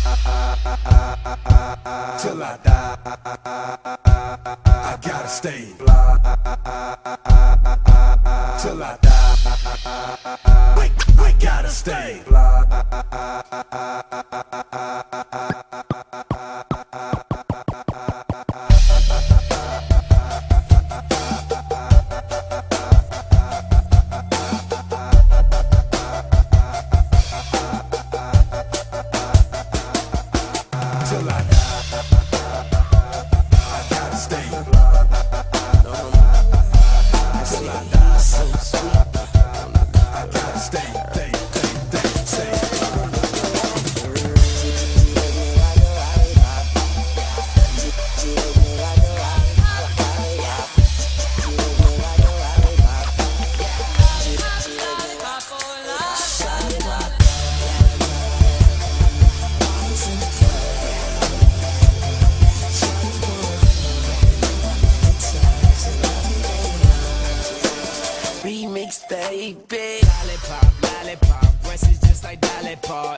Till I die, I gotta stay fly. Till I die, I gotta stay fly. Till I die, I gotta stay fly. Till I die, so sweet. I gotta stay, stay. Remix, baby. Lollipop, lollipop, breasts is just like lollipop.